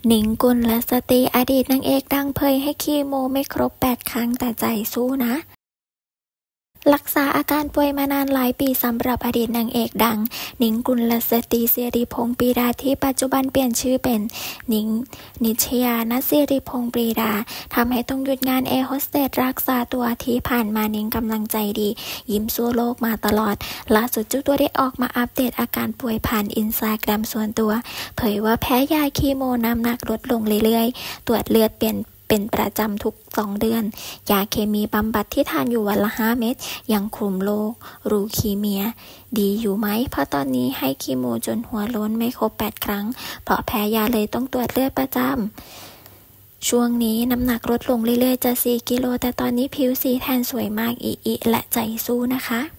หนิงกุลสตรีอดีตนางเอกดังเผยให้คีโมไม่ครบ8 ครั้งแต่ใจสู้นะรักษาอาการป่วยมานานหลายปีสำหรับอดีตนางเอกดังหนิงกุลสตรีสิริพงษ์ปรีดาที่ปัจจุบันเปลี่ยนชื่อเป็นหนิงนิชยานัสิริพงษ์ปรีดาทำให้ต้องหยุดงานแอร์โฮสเตสรักษาตัวที่ผ่านมาหนิงกำลังใจดียิ้มสู้โลกมาตลอดล่าสุดเจ้าตัวได้ออกมาอัปเดตอาการป่วยผ่านอินสตาแกรมส่วนตัวเผยว่าแพ้ยาคีโมน้ำหนักลดลงเรื่อยๆตรวจเลือดเป็นประจำทุก2 เดือนยาเคมีบำบัดที่ทานอยู่วันละ5 เม็ดยังคุมโรครูคีเมียดีอยู่ไหมเพราะตอนนี้ให้คีโมจนหัวโล้นไม่ครบ8 ครั้งเพราะแพ้ยาเลยต้องตรวจเลือดประจำช่วงนี้น้ำหนักลดลงเรื่อยๆจะ4 กิโลแต่ตอนนี้ผิวสีแทนสวยมากอิและใจสู้นะคะ